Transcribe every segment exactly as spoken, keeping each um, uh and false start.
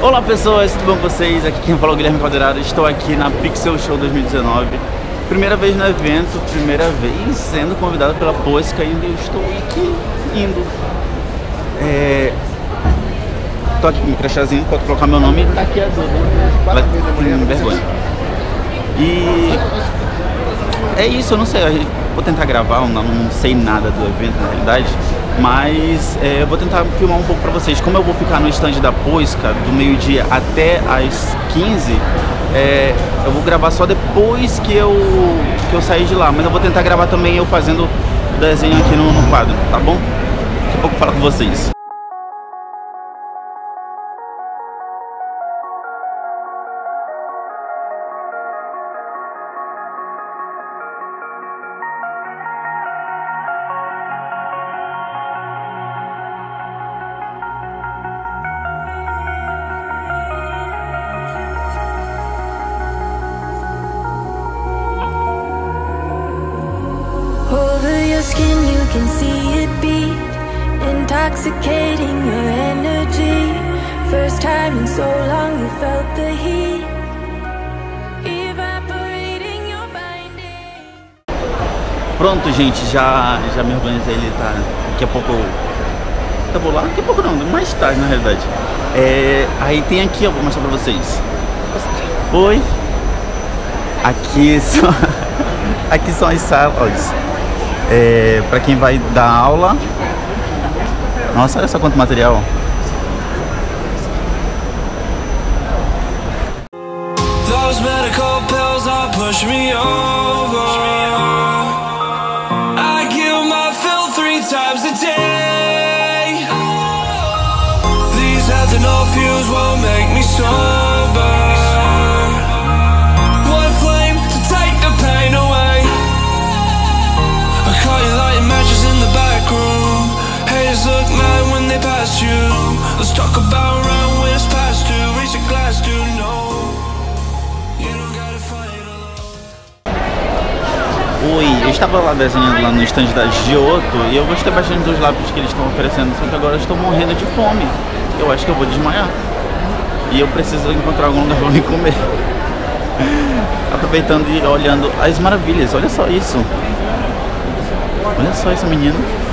Olá pessoas, tudo bom com vocês? Aqui quem fala é o Guilherme Calderaro. Estou aqui na Pixel Show dois mil e dezenove. Primeira vez no evento, primeira vez sendo convidado pela Posca e eu estou aqui indo. É... Tô aqui com o crachazinho, pode colocar meu nome daqui a duas. Tem vergonha. E é isso, eu não sei, vou tentar gravar, eu não, não sei nada do evento na realidade. Mas é, eu vou tentar filmar um pouco pra vocês. Como eu vou ficar no stand da Posca do meio-dia até as quinze, é, eu vou gravar só depois que eu, que eu sair de lá. Mas eu vou tentar gravar também eu fazendo o desenho aqui no, no quadro, tá bom? Daqui a pouco eu falo com vocês. Skin, you can see it beat, intoxicating your energy. First time in so long you felt the heat, evaporating your binding. Pronto, gente, já, já me organizei, ele tá. Daqui a pouco eu. Eu vou lá, daqui a pouco não, mais tarde na realidade. É, aí tem aqui, eu vou mostrar pra vocês. Oi. Aqui são, aqui são as salas. É, para quem vai dar aula. Nossa, olha só quanto material. Those medical pills all push me over. I kill my fill three times a day. These ethanol fuels won't make me sober. One flame to take the pain away. Caught you lighting matches in the back room. Haters look mad when they pass you. Let's talk about round when it's past due. Reach a glass, do no. You don't gotta fight alone. Oi, eu estava lá desenhando lá no stand da Giotto e eu gostei bastante dos lápis que eles estão oferecendo, só que agora eu estou morrendo de fome. Eu acho que eu vou desmaiar. E eu preciso encontrar algum lugar para me comer. Aproveitando e olhando as maravilhas, olha só isso. Olha só essa menina.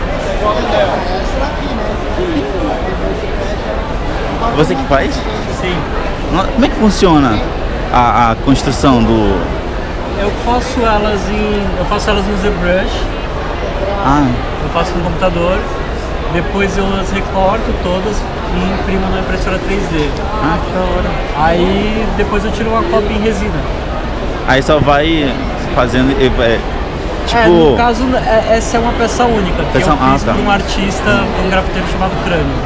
Você que faz? Sim. Como é que funciona a, a construção do... Eu faço elas em... Eu faço elas no ZBrush. Ah. Eu faço no computador. Depois eu as recorto todas e imprimo na impressora três D. Ah, que da hora. Aí depois eu tiro uma cópia em resina. Aí só vai fazendo... É, tipo... É, no caso, é, essa é uma peça única, que peça... eu fiz ah, tá. por um artista, um grafiteiro chamado Crânio.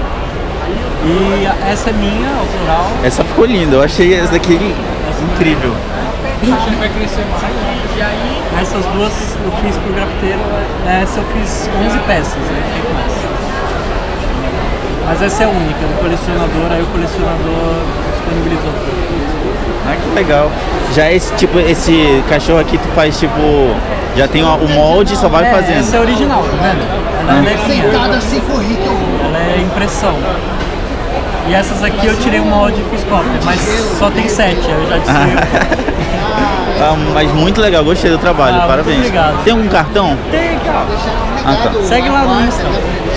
E essa é minha, ao plural. Essa ficou linda, eu achei essa daqui essa incrível. Acho que vai crescer mais. E aí, essas duas eu fiz pro grafiteiro, essa eu fiz onze peças, né? Fiquei com essa. Mas essa é única, do colecionador, aí o colecionador disponibilizou. Ah, que legal. Já esse tipo, esse cachorro aqui tu faz tipo, já tem o molde e só vai é, fazendo. Essa é original, tá vendo? Ela ah. é sentada assim, ela é impressão. E essas aqui eu tirei um molde e fiz cópia, mas só tem sete, eu já destruí. Ah, mas muito legal, gostei do trabalho, ah, parabéns. Obrigado. Tem algum cartão? Tem, cara. Ah, tá. Segue lá no Insta.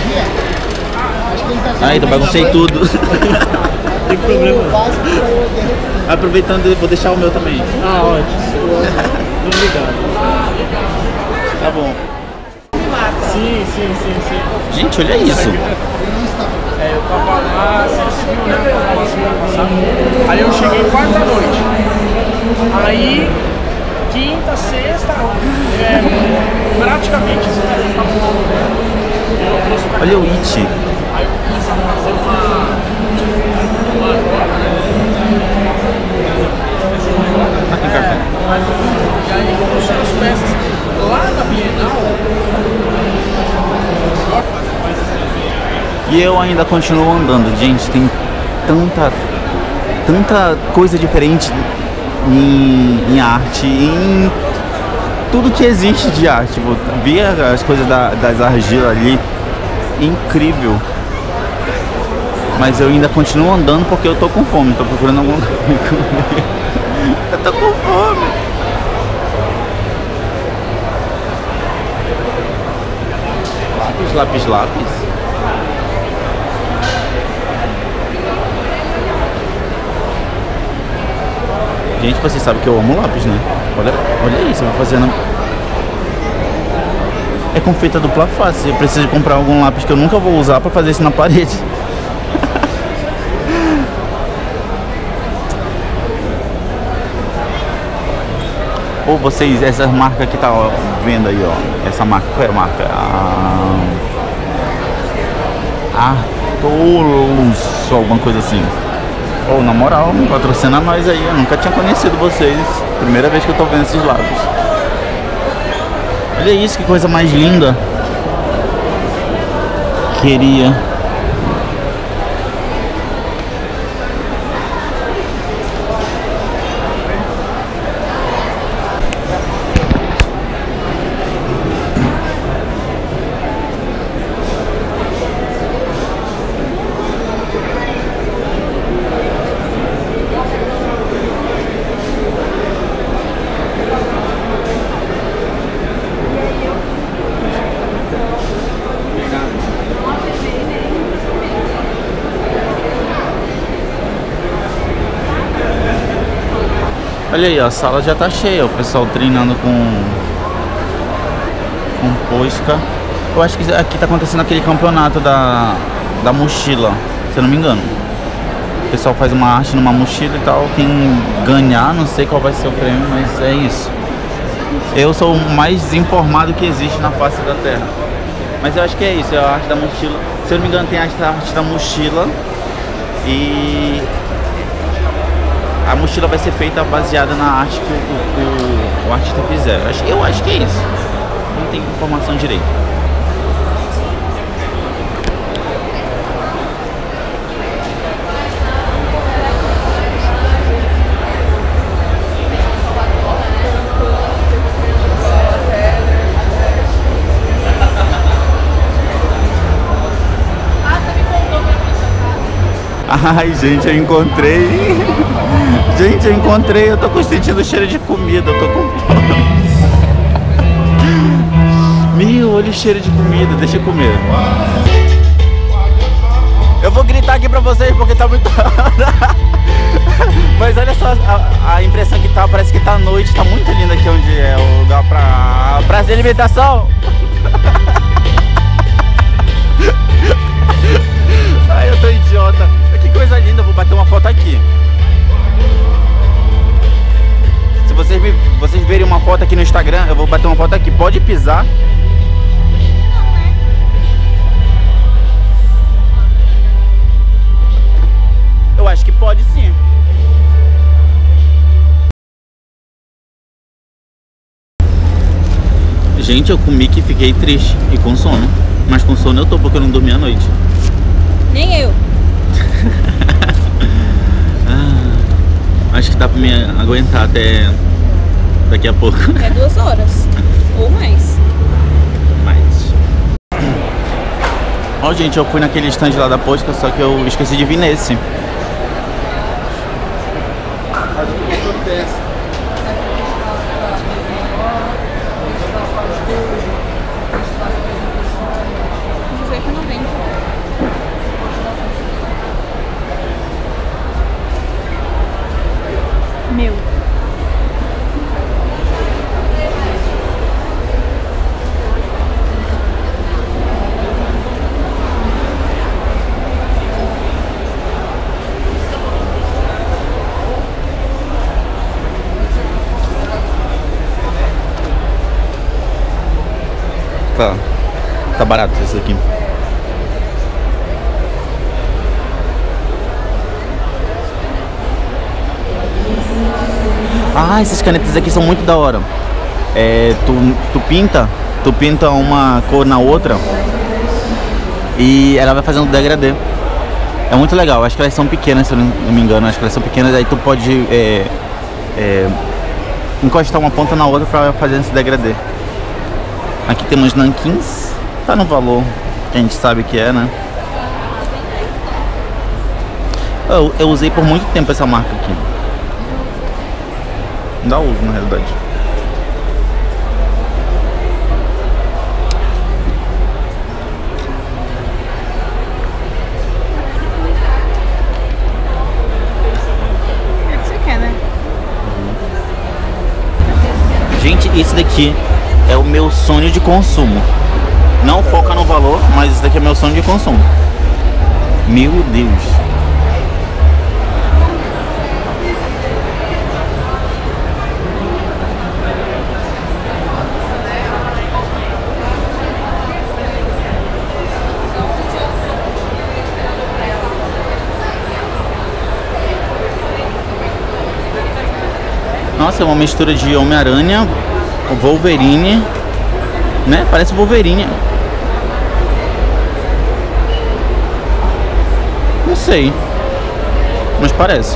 Ah, então baguncei tudo. Não tem problema. Aproveitando, vou deixar o meu também. Ah, ótimo. Obrigado. Tá bom. Sim, sim, sim, sim. Gente, olha isso. É, eu tava lá, você viu, né? Aí eu cheguei quarta-noite. Aí, quinta, sexta, é, praticamente isso daí acabou. Olha o It. Aí eu comecei a fazer uma. uma Ah, tem cartão. E aí eu trouxe as peças lá da Bienal. E eu ainda continuo andando, gente, tem tanta, tanta coisa diferente em, em arte, em tudo que existe de arte. Tipo, via as coisas da, das argilas ali, incrível. Mas eu ainda continuo andando porque eu tô com fome. Tô procurando alguma coisa pra comer. Eu tô com fome. Lápis, lápis, lápis. Gente, vocês sabem que eu amo lápis, né? Olha, olha isso, eu vou fazendo. É com fita dupla face. Eu preciso comprar algum lápis que eu nunca vou usar pra fazer isso na parede. Ou vocês, essa marca que tá ó, vendo aí, ó. Essa marca, qual é a marca? Ah, Artolos, alguma coisa assim. Ou na moral, patrocina nós aí. Eu nunca tinha conhecido vocês. Primeira vez que eu tô vendo esses lápis. Olha isso, que coisa mais linda. Queria. Olha aí, ó, a sala já tá cheia, o pessoal treinando com com Posca. Eu acho que aqui tá acontecendo aquele campeonato da, da mochila, se eu não me engano. O pessoal faz uma arte numa mochila e tal, quem ganhar, não sei qual vai ser o prêmio, mas é isso. Eu sou o mais desinformado que existe na face da Terra. Mas eu acho que é isso, é a arte da mochila. Se eu não me engano, tem a arte da mochila e a mochila vai ser feita baseada na arte que o, o, o artista fizer. Eu acho, eu acho que é isso. Não tenho informação direito. Ai, gente, eu encontrei. Gente, eu encontrei. Eu tô sentindo cheiro de comida. Eu tô com fome. Meu, olha o cheiro de comida. Deixa eu comer. Eu vou gritar aqui pra vocês porque tá muito. Mas olha só a, a impressão que tá. Parece que tá à noite. Tá muito lindo aqui onde é o lugar pra praça de alimentação. Ai, eu tô idiota. Que coisa linda, eu vou bater uma foto aqui. Se vocês, me, vocês verem uma foto aqui no Instagram, eu vou bater uma foto aqui. Pode pisar. Eu acho que pode sim. Gente, eu comi que fiquei triste e com sono. Mas com sono eu tô porque eu não dormi à noite. Nem eu. ah, acho que dá pra me aguentar até daqui a pouco. É duas horas ou mais. Mais. Ó, gente, eu fui naquele stand lá da Posca, só que eu esqueci de vir nesse. Meu. Tá, tá barato esse aqui. Ah, essas canetas aqui são muito da hora. É, tu, tu pinta, tu pinta uma cor na outra e ela vai fazendo degradê. É muito legal, acho que elas são pequenas, se eu não me engano, acho que elas são pequenas, aí tu pode é, é, encostar uma ponta na outra pra fazer esse degradê. Aqui temos nanquins, tá no valor que a gente sabe que é, né? Eu, eu usei por muito tempo essa marca aqui. Ainda uso, na realidade. É o que você quer, né? Gente, esse daqui é o meu sonho de consumo. Não foca no valor, mas esse daqui é meu sonho de consumo. Meu Deus. Nossa, é uma mistura de Homem-Aranha, Wolverine, né? Parece Wolverine. Não sei, mas parece.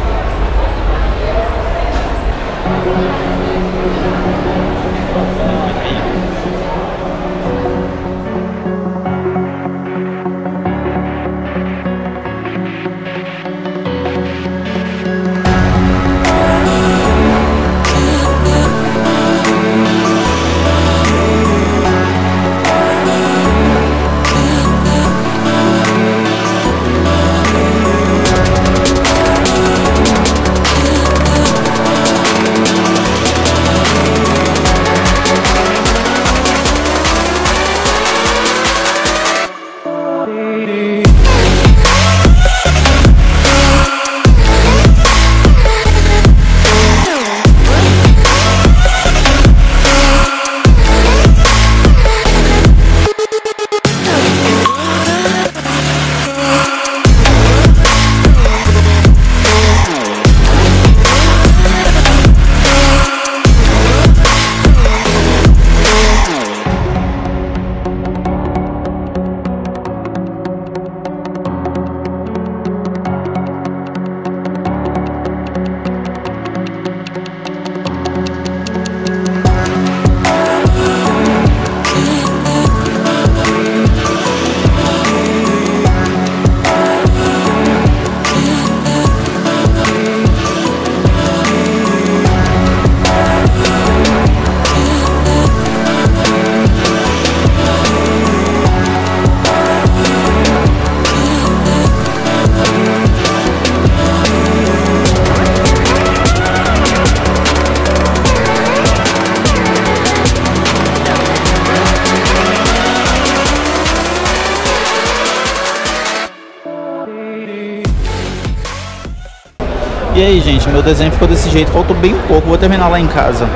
E aí, gente, meu desenho ficou desse jeito, faltou bem pouco, vou terminar lá em casa.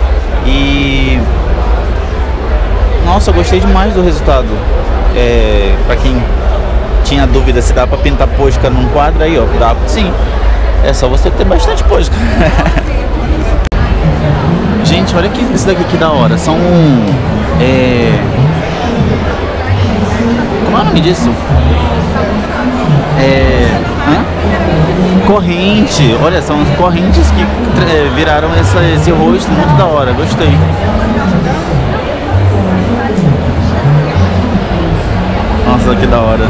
E... nossa, eu gostei demais do resultado. É, pra quem tinha dúvida se dá pra pintar posca num quadro, aí ó, dá sim. É só você ter bastante posca. Gente, olha que isso daqui que da hora. São... É... como é o nome disso? É... hã? Corrente, olha, são as correntes que é, viraram essa, esse rosto muito da hora, gostei. Nossa, que da hora.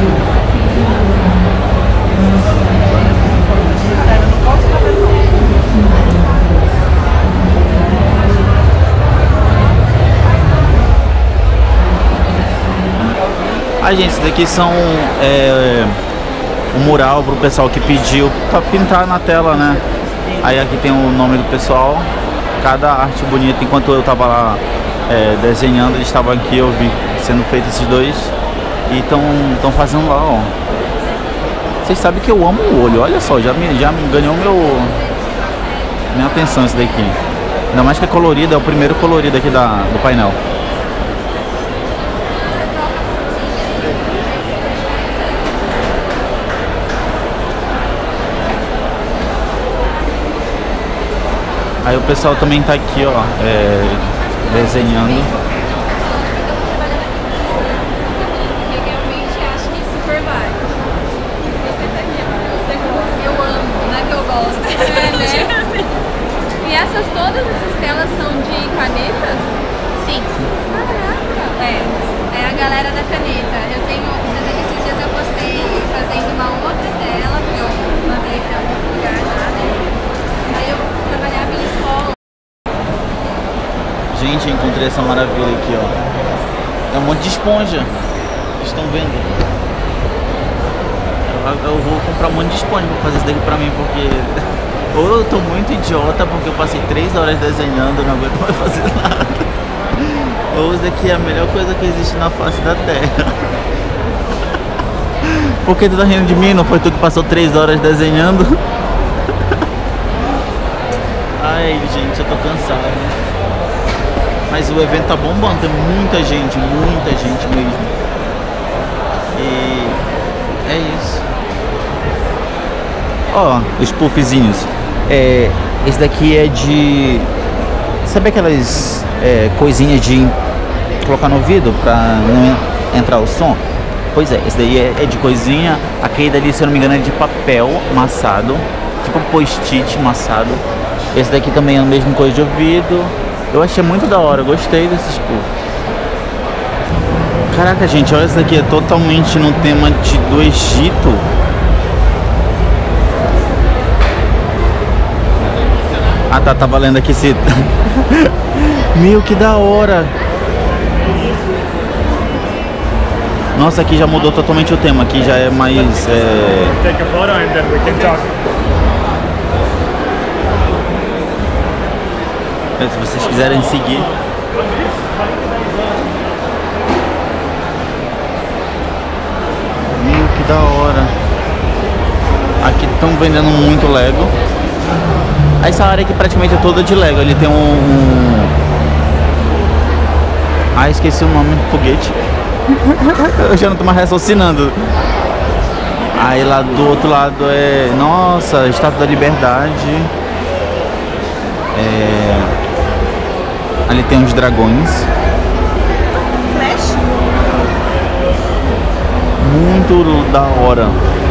Ai, gente, isso daqui são... É, um mural pro pessoal que pediu pra pintar na tela, né? Aí aqui tem o nome do pessoal, cada arte bonita. Enquanto eu tava lá é, desenhando, eles estavam aqui, eu vi sendo feito esses dois e estão estão fazendo lá, ó. Vocês sabem que eu amo o olho, olha só, já me, já me ganhou meu minha atenção esse daqui. Ainda mais que é colorido, é o primeiro colorido aqui da, do painel. Aí o pessoal também tá aqui, ó, é, desenhando. Eu realmente acho que super vai. Eu amo, não é que eu gosto. É, né? E essas, todas essas telas são de canetas? Sim. Caraca! É, é a galera da caneta. Eu tenho, esses dias eu postei fazendo uma outra tela, porque eu pra outro lugar lá, né? Aí eu trabalhava em escola. Gente, eu encontrei essa maravilha aqui, ó. É um monte de esponja. Vocês estão vendo? Eu, eu vou comprar um monte de esponja pra fazer isso daqui pra mim, porque... Ou eu tô muito idiota, porque eu passei três horas desenhando e não aguento mais fazer nada. Ou isso daqui é a melhor coisa que existe na face da Terra. Por que tu tá rindo de mim? Não foi tu que passou três horas desenhando? Ai, gente, eu tô cansado. Mas o evento tá bombando, tem muita gente, muita gente mesmo. E é isso. Ó, os puffzinhos. É, esse daqui é de... Sabe aquelas é, coisinhas de colocar no ouvido pra não entrar o som? Pois é, esse daí é, é de coisinha. Aquele dali, se eu não me engano, é de papel amassado, tipo post-it amassado. Esse daqui também é a mesma coisa de ouvido. Eu achei muito da hora, eu gostei desses puffs. Caraca, gente, olha, esse daqui é totalmente no tema de, do Egito. Ah tá, tá valendo aqui esse... Meu, que da hora. Nossa, aqui já mudou totalmente o tema. Aqui já é mais... É... Take a photo and then we can talk. Se vocês quiserem seguir. Meu, que da hora. Aqui estão vendendo muito Lego. Essa área aqui praticamente é toda de Lego. Ele tem um, um... Ah, esqueci o nome. Foguete. Eu já não tô mais raciocinando. Aí lá do outro lado é... Nossa, Estátua da Liberdade. É... Ali tem uns dragões. Flash? Muito da hora.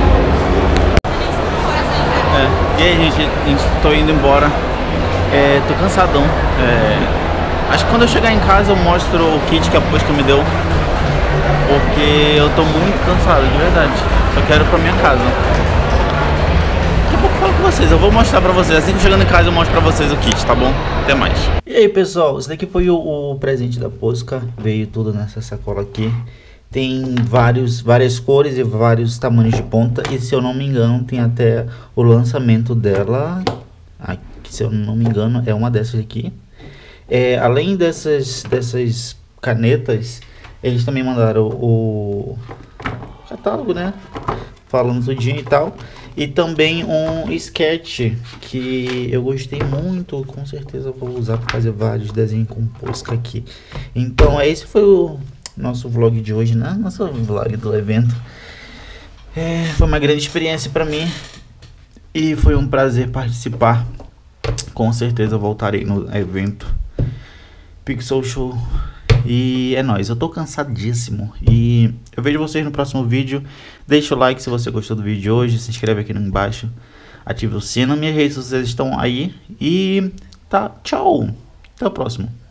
É. E aí, gente, a gente tô indo embora. É, tô cansadão. É, acho que quando eu chegar em casa eu mostro o kit que a Posca me deu. Porque eu tô muito cansado, de verdade. Eu quero ir pra minha casa. Daqui a pouco eu falo com vocês, eu vou mostrar pra vocês. Assim que chegando em casa eu mostro pra vocês o kit, tá bom? Até mais. E aí, pessoal, esse daqui foi o, o presente da Posca. Veio tudo nessa sacola aqui. Tem vários, várias cores e vários tamanhos de ponta. E se eu não me engano, tem até o lançamento dela. Aqui, se eu não me engano, é uma dessas aqui. É, além dessas, dessas canetas, eles também mandaram o catálogo, né? Falando tudinho e tal. E também um sketch que eu gostei muito. Com certeza vou usar para fazer vários desenhos com Posca aqui. Então esse foi o nosso vlog de hoje, né? Nosso vlog do evento. É, foi uma grande experiência para mim. E foi um prazer participar. Com certeza voltarei no evento Pixel Show. E é nóis, eu tô cansadíssimo. E eu vejo vocês no próximo vídeo. Deixa o like se você gostou do vídeo de hoje. Se inscreve aqui embaixo. Ative o sino. Minhas redes sociais estão aí. E tá, tchau. Até o próximo.